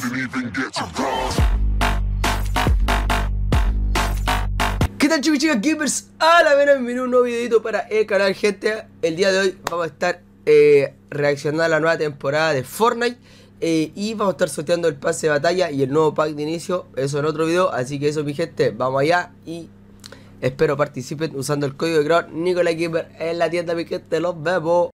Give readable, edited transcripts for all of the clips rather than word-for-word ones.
¿Qué tal, chicos y chicas gamers? A la vena, bienvenido a un nuevo videito para el canal, gente. El día de hoy vamos a estar reaccionando a la nueva temporada de Fortnite y vamos a estar sorteando el pase de batalla y el nuevo pack de inicio. Eso en otro video, así que eso, mi gente, vamos allá y espero participen usando el código de creador Nicolás Gamer en la tienda, mi gente. Los vemos.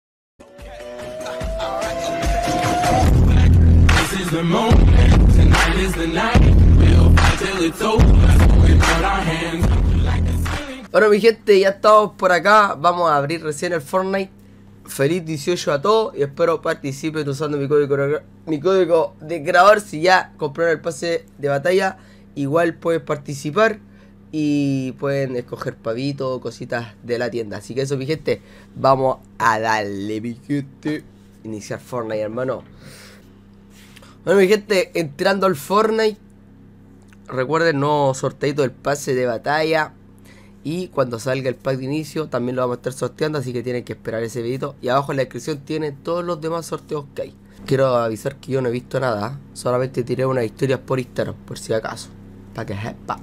Bueno, mi gente, ya estamos por acá. Vamos a abrir recién el Fortnite. Feliz 18 a todos y espero participen usando mi código de creador. Si ya compraron el pase de batalla, igual pueden participar y pueden escoger pavito o cositas de la tienda. Así que eso, mi gente, vamos a darle, mi gente. Iniciar Fortnite, hermano. Bueno, mi gente, entrando al Fortnite, recuerden, no sorteito del pase de batalla. Y cuando salga el pack de inicio también lo vamos a estar sorteando, así que tienen que esperar ese videito. Y abajo en la descripción tienen todos los demás sorteos que hay. Quiero avisar que yo no he visto nada, solamente tiré unas historias por Instagram, por si acaso, para que sepa.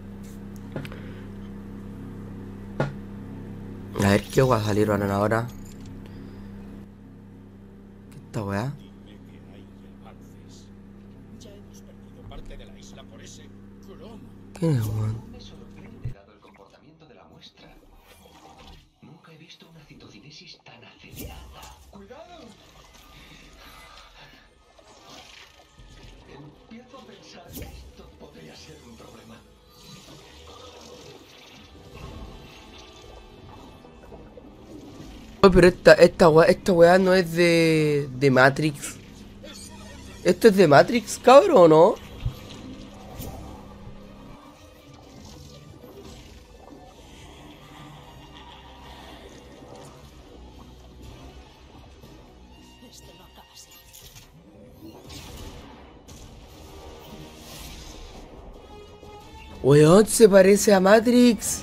A ver qué guay salieron ahora. ¿Qué esta weá? ¿Qué es, weón? Nunca he visto una citocinesis tan acelerada. ¡Cuidado! Empiezo a pensar que esto podría ser un problema. Oh, pero esta weá no es de Matrix. ¿Esto es de Matrix, cabrón, o no? Weón, se parece a Matrix.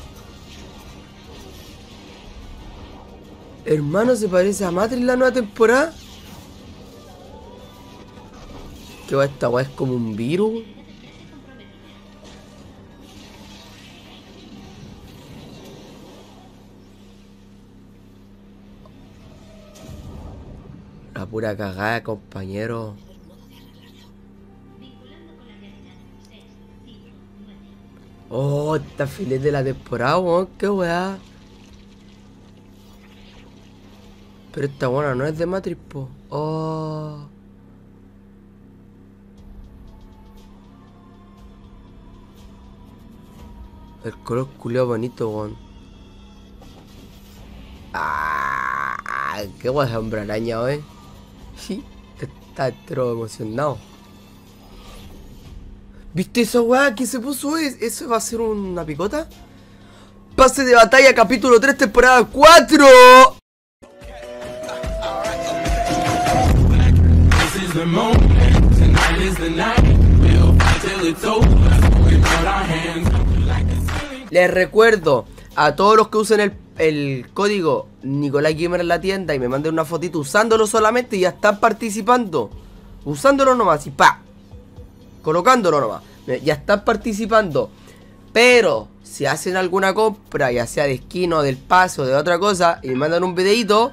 Hermano, se parece a Matrix la nueva temporada. ¿Qué va esta weá? ¿Es como un virus? La pura cagada, compañero. Oh, esta filete de la temporada, weón. Qué weá. Pero esta buena no es de Matrix, po. Oh. El color culiao bonito, weón. Ah, qué weá es hombre araña, weón. Sí, está entero emocionado. ¿Viste esa weá que se puso? ¿Eso va a ser una picota? Pase de batalla, capítulo 3, temporada 4. Les recuerdo a todos los que usen el código Nicolás Gamer en la tienda y me manden una fotito usándolo solamente, ya están participando. Usándolo nomás y pa, colocándolo nomás, ya están participando. Pero si hacen alguna compra, ya sea de skin o del pase o de otra cosa, y me mandan un videito,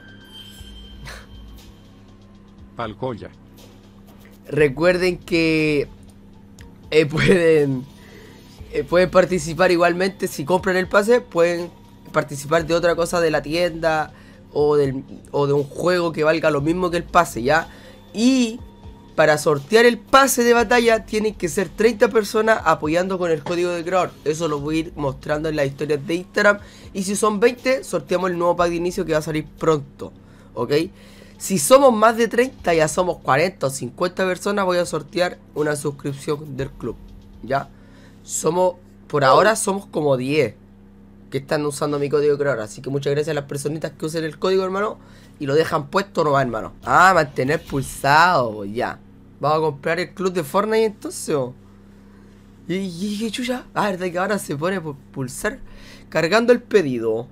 Palcoya. recuerden que pueden participar igualmente. Si compran el pase, pueden participar de otra cosa de la tienda o de un juego que valga lo mismo que el pase, ¿ya? Y para sortear el pase de batalla tienen que ser 30 personas apoyando con el código de creador. Eso lo voy a ir mostrando en las historias de Instagram. Y si son 20, sorteamos el nuevo pack de inicio que va a salir pronto, ¿ok? Si somos más de 30, ya somos 40 o 50 personas, voy a sortear una suscripción del club, ¿ya? Por ahora somos como 10 que están usando mi código de creador. Así que muchas gracias a las personitas que usen el código, hermano, y lo dejan puesto nomás, hermano. Ah, mantener pulsado, ya. Vamos a comprar el club de Fortnite entonces, ¿o? ¿Y qué chucha? Ah, verdad que ahora se pone por pulsar. Cargando el pedido.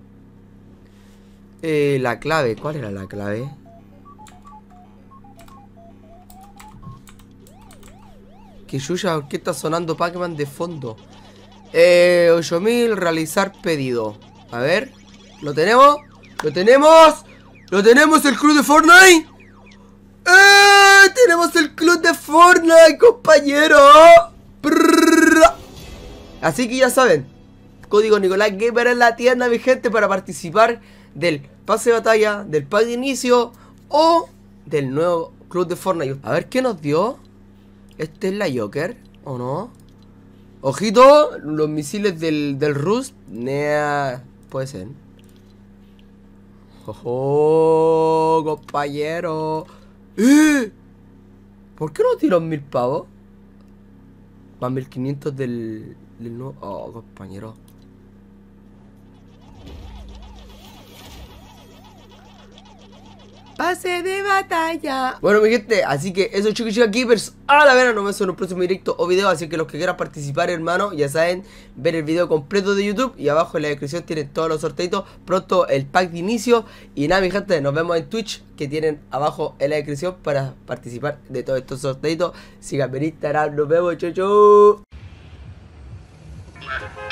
La clave, ¿cuál era la clave? Que Yuya, ¿por qué está sonando Pac-Man de fondo? 8000, realizar pedido. A ver, ¿lo tenemos? ¡Lo tenemos! ¡Lo tenemos el club de Fortnite! ¡Tenemos el club de Fortnite, compañero! Así que ya saben, código Nicolás Gamer en la tienda, mi gente, para participar del pase de batalla, del pack de inicio o del nuevo club de Fortnite. A ver qué nos dio. Este es la Joker, ¿o no? Ojito, los misiles del Rust. Nea, puede ser. ¡Ojo, compañero! ¿Por qué no tiró 1000 pavos? Más 1500 del nuevo. Oh, compañero. Pase de batalla. Bueno, mi gente, así que eso, chicos y chicas keepers, a la vera, nos vemos en un próximo directo o video. Así que los que quieran participar, hermano, ya saben, ver el video completo de YouTube. Y abajo en la descripción tienen todos los sorteitos. Pronto el pack de inicio. Y nada, mi gente, nos vemos en Twitch, que tienen abajo en la descripción para participar de todos estos sorteitos. Síganme en Instagram, nos vemos, chau chau.